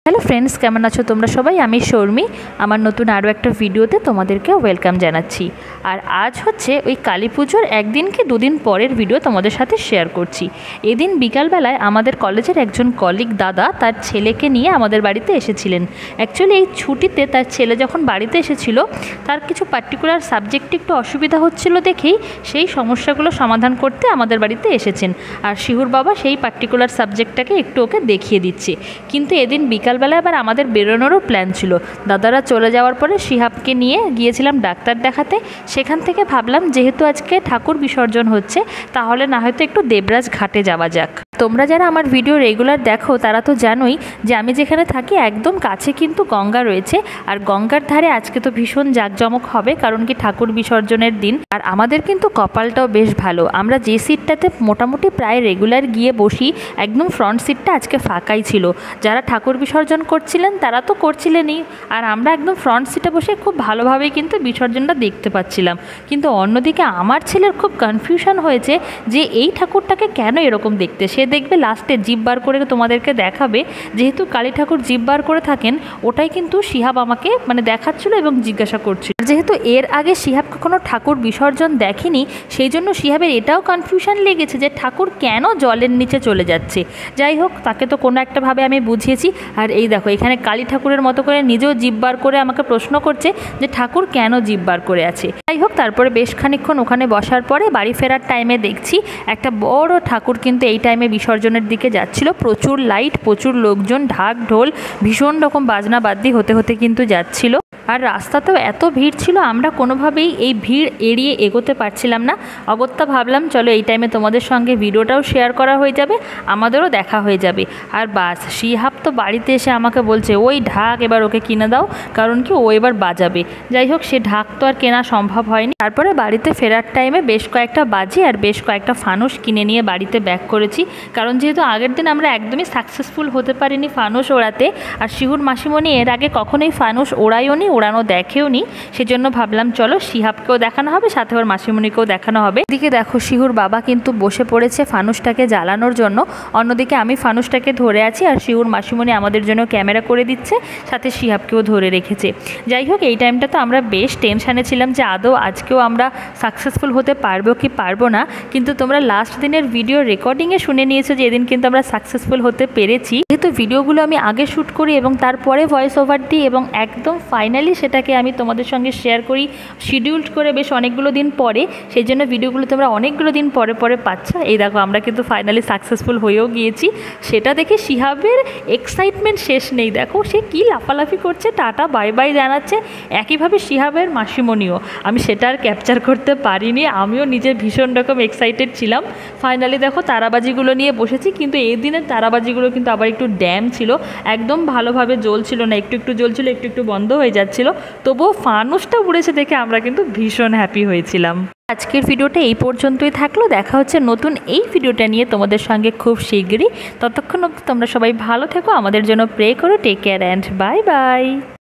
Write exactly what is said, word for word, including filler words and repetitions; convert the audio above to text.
Hello friends, কেমন আছো তোমরা সবাই? আমি শর্মি। আমার নতুন আরও একটা ভিডিওতে তোমাদেরকে ওয়েলকাম জানাচ্ছি। আর আজ হচ্ছে ওই কালী পুজোর একদিন কি দুদিন পরের ভিডিও তোমাদের সাথে শেয়ার করছি। এদিন বিকালবেলায় আমাদের কলেজের একজন কলিগ দাদা তার ছেলেকে নিয়ে আমাদের বাড়িতে এসেছিলেন। অ্যাকচুয়ালি এই ছুটিতে তার ছেলে যখন বাড়িতে এসেছিল, তার কিছু পার্টিকুলার সাবজেক্টে একটু অসুবিধা হচ্ছিল দেখেই সেই সমস্যাগুলো সমাধান করতে আমাদের বাড়িতে এসেছেন। আর শিহুর বাবা সেই পার্টিকুলার সাবজেক্টটাকে একটু ওকে দেখিয়ে দিচ্ছে। কিন্তু এদিন বিকাল বিকালবেলা আবার আমাদের বেরোনোরও প্ল্যান ছিল। দাদারা চলে যাওয়ার পরে শিহাবকে নিয়ে গিয়েছিলাম ডাক্তার দেখাতে। সেখান থেকে ভাবলাম যেহেতু আজকে ঠাকুর বিসর্জন হচ্ছে, তাহলে না হয়তো একটু দেবরাজ ঘাটে যাওয়া যাক। তোমরা যারা আমার ভিডিও রেগুলার দেখো তারা তো জানোই যে আমি যেখানে থাকি একদম কাছে কিন্তু গঙ্গা রয়েছে। আর গঙ্গার ধারে আজকে তো ভীষণ জাঁকজমক হবে, কারণ কি ঠাকুর বিসর্জনের দিন। আর আমাদের কিন্তু কপালটাও বেশ ভালো, আমরা যে সিটটাতে মোটামুটি প্রায় রেগুলার গিয়ে বসি, একদম ফ্রন্ট সিটটা আজকে ফাঁকাই ছিল। যারা ঠাকুর বিসর্জন করছিলেন তারা তো করছিলেনই, আর আমরা একদম ফ্রন্ট সিটে বসে খুব ভালোভাবেই কিন্তু বিসর্জনটা দেখতে পাচ্ছিলাম। কিন্তু অন্যদিকে আমার ছেলের খুব কনফিউশন হয়েছে যে এই ঠাকুরটাকে কেন এরকম দেখতে। সে দেখবে লাস্টে জিভ বার করে তোমাদেরকে দেখাবে, যেহেতু কালী ঠাকুর জিভ বার করে থাকেন, ওটাই কিন্তু শিহাব আমাকে মানে দেখাচ্ছিল এবং জিজ্ঞাসা করছিল। যেহেতু এর আগে শিহাব কখনো ঠাকুর বিসর্জন দেখেনি, সেই জন্য শিহাবের এটাও কনফিউশন লেগেছে যে ঠাকুর কেন জলের নিচে চলে যাচ্ছে। যাই হোক, তাকে তো কোনো একটা ভাবে আমি বুঝিয়েছি। আর এই দেখো, এখানে কালী ঠাকুরের মতো করে নিজেও জিভ বার করে আমাকে প্রশ্ন করছে যে ঠাকুর কেন জিভ বার করে আছে। যাই হোক, তারপরে বেশ খানিকক্ষণ ওখানে বসার পরে বাড়ি ফেরার টাইমে দেখছি একটা বড় ঠাকুর কিন্তু এই টাইমে বিসর্জনের দিকে যাচ্ছিল। প্রচুর লাইট, প্রচুর লোকজন, ঢাক ঢোল, ভীষণ রকম বাজনা বাদ্যি হতে হতে কিন্তু যাচ্ছিল। আর রাস্তাতেও এত ভিড় ছিল, আমরা কোনোভাবেই এই ভিড় এড়িয়ে এগোতে পারছিলাম না। অগত্যা ভাবলাম চলো এই টাইমে তোমাদের সঙ্গে ভিডিওটাও শেয়ার করা হয়ে যাবে, আমাদেরও দেখা হয়ে যাবে। আর বাস, শিহাব তো বাড়িতে এসে আমাকে বলছে ওই ঢাক এবার ওকে কিনে দাও, কারণ কি ও এবার বাজাবে। যাই হোক, সে ঢাক তো আর কেনা সম্ভব হয়নি। তারপরে বাড়িতে ফেরার টাইমে বেশ কয়েকটা বাজি আর বেশ কয়েকটা ফানুস কিনে নিয়ে বাড়িতে ব্যাক করেছি, কারণ যেহেতু আগের দিন আমরা একদমই সাকসেসফুল হতে পারিনি ফানুস ওড়াতে। আর শিহুর মাসিমণি এর আগে কখনোই ফানুস ওড়ায়ও নি, ওড়ানো দেখেও নি। সেজন্য ভাবলাম চলো শিহাবকেও দেখানো হবে, সাথে ওর মাসিমণিকেও দেখানো হবে। এদিকে দেখো, শিহুর বাবা কিন্তু বসে পড়েছে ফানুসটাকে জ্বালানোর জন্য, অন্যদিকে আমি ফানুসটাকে ধরে আছি আর শিহুর মাসিমণি আমাদের জন্য ক্যামেরা করে দিচ্ছে, সাথে শিহাবকেও ধরে রেখেছে। যাই হোক, এই টাইমটা তো আমরা বেশ টেনশানে ছিলাম যে আদৌ আজকেও আমরা সাকসেসফুল হতে পারবো কি পারবো না। কিন্তু তোমরা লাস্ট দিনের ভিডিও রেকর্ডিংয়ে শুনে নিয়েছো যে এদিন কিন্তু আমরা সাকসেসফুল হতে পেরেছি। যেহেতু ভিডিওগুলো আমি আগে শ্যুট করি এবং তারপরে ভয়েস ওভার দিই এবং একদম ফাইনালি সেটাকে আমি তোমাদের সঙ্গে শেয়ার করি শিডিউলড করে বেশ অনেকগুলো দিন পরে, সেই জন্য ভিডিওগুলো তোমরা অনেকগুলো দিন পরে পরে পাচ্ছ। এই দেখো, আমরা কিন্তু ফাইনালি সাকসেসফুল হয়েও গিয়েছি। সেটা দেখে শিহাবের এক্সাইটমেন্ট শেষ নেই। দেখো, সে কী লাফালাফি করছে, টাটা বাই বাই জানাচ্ছে। একইভাবে শিহাবের মাসিমণিও, আমি সেটা আর ক্যাপচার করতে পারিনি, আমিও নিজে ভীষণ রকম এক্সাইটেড ছিলাম। ফাইনালি দেখো, তারাবাজিগুলো নিয়ে বসেছি, কিন্তু এই দিনের তারাবাজিগুলো কিন্তু আবার একটু ড্যাম ছিল, একদম ভালোভাবে জ্বলছিল না, একটু একটু জ্বলছিল, একটু একটু বন্ধ হয়ে যাচ্ছিল। তবুও ফানুসটা উড়েছে দেখে আমরা কিন্তু ভীষণ হ্যাপি হয়েছিলাম। আজকের ভিডিওটা এই পর্যন্তই থাকলো, দেখা হচ্ছে নতুন এই ভিডিওটা নিয়ে তোমাদের সঙ্গে খুব শীঘ্রই। ততক্ষণ অবধি তোমরা সবাই ভালো থেকো, আমাদের জন্য প্রে করো। Take care and bye by.